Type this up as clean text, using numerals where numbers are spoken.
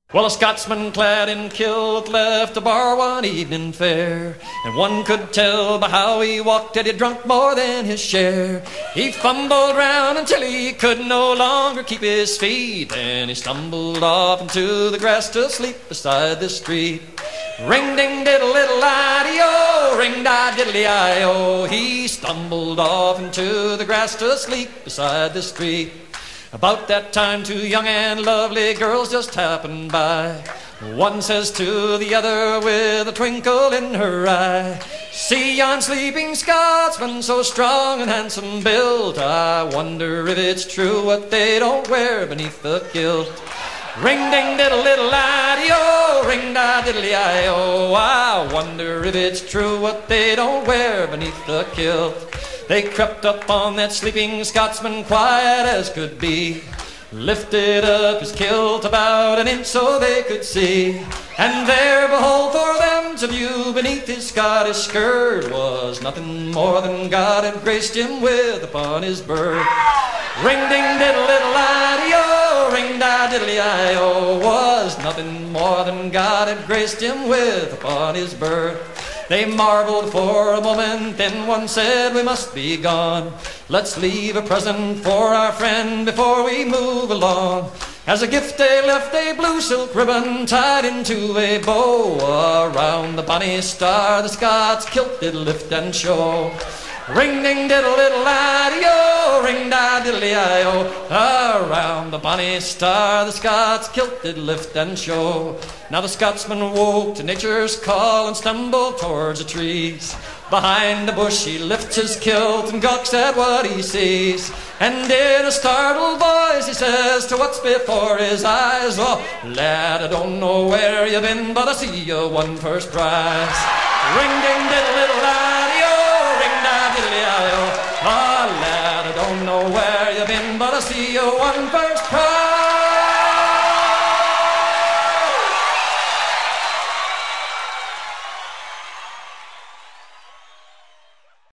Well, a Scotsman clad in kilt left the bar one evening fair, and one could tell by how he walked that he'd drunk more than his share. He fumbled round until he could no longer keep his feet, and he stumbled off into the grass to sleep beside the street. Ring ding diddle diddle I-D-O, ring da diddly I-O. He stumbled off into the grass to sleep beside the street. About that time, two young and lovely girls just happened by. One says to the other with a twinkle in her eye, "See yon sleeping Scotsman, so strong and handsome built, I wonder if it's true what they don't wear beneath the kilt." Ring ding diddle diddle I-D-O, ring da diddly I-O. I wonder if it's true what they don't wear beneath the kilt. They crept up on that sleeping Scotsman quiet as could be, lifted up his kilt about an inch so they could see, and there, behold, for them to view beneath his Scottish skirt was nothing more than God had graced him with upon his birth. Ring ding diddle diddle I-D-O, ring da diddly I-O, was nothing more than God had graced him with upon his birth. They marveled for a moment, then one said, "We must be gone. Let's leave a present for our friend before we move along." As a gift they left a blue silk ribbon tied into a bow. Around the bonny star the Scots kilt did lift and show. Ring ding diddle diddle I-D-O, ring da diddly I-O. Around the bonny star the Scots kilt did lift and show. Now the Scotsman woke to nature's call and stumbled towards the trees. Behind a bush he lifts his kilt and gawks at what he sees, and in a startled voice he says to what's before his eyes, "Oh, lad, I don't know where you've been, but I see you won first prize." Ring ding diddle diddle I-D-O, ring da diddly I-O. "Oh, lad, I don't know where you've been, but I see you won first prize."